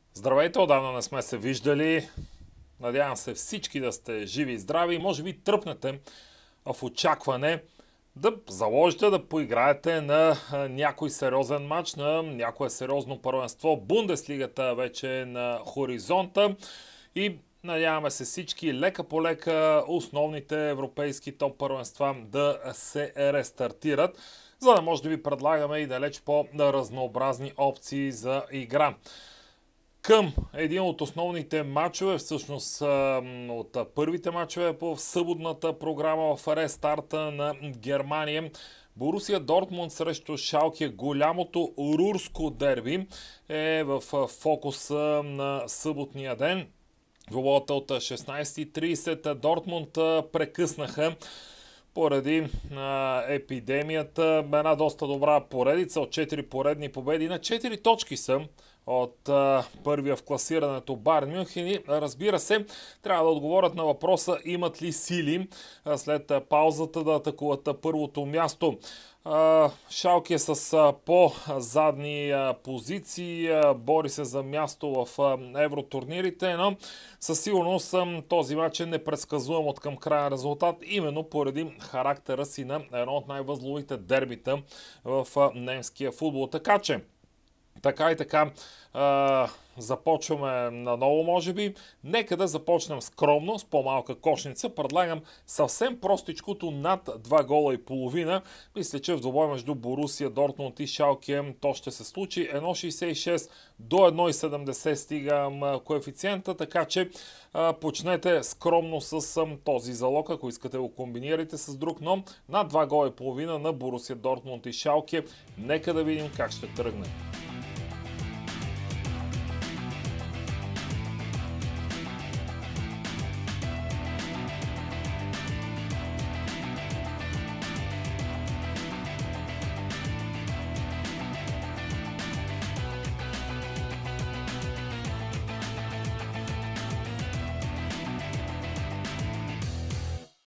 Здравейте, отдавна не сме се виждали. Надявам се всички да сте живи и здрави и може би тръпнете в очакване да заложите да поиграете на някой сериозен матч, на някое сериозно първенство. Бундеслигата вече е на хоризонта и надяваме се всички лека по лека основните европейски топ първенства да се рестартират, за да може да ви предлагаме и далеч по-разнообразни опции за игра. Към един от основните матчове, всъщност от първите матчове по съботната програма в рестарта на Германия, Борусия Дортмунд срещу Шалке, голямото рурско дерби, е в фокуса на съботния ден. Двобоята от 16:30 Дортмунд прекъснаха поради епидемията. Една доста добра поредица от 4 поредни победи. На 4 точки са от първия в класирането Байерн Мюнхен и, разбира се, трябва да отговорят на въпроса имат ли сили след паузата да атакуват първото място. Шалке с по-задни позиции, бори се за място в евротурнирите, но със сигурност този мач е непредсказуем от към крайен резултат, именно поради характера си на едно от най-възловите дербита в немския футбол. Така и така, започваме наново, може би. Нека да започнем скромно, с по-малка кошница. Предлагам съвсем простичкото над 2 гола и половина. Мисля, че в двобой между Борусия, Дортмунд и Шалке то ще се случи. 1,66 до 1,70 стига коефициента, така че почнете скромно с този залог, ако искате да го комбинирайте с друг, но над 2 гола и половина на Борусия, Дортмунд и Шалке. Нека да видим как ще тръгне.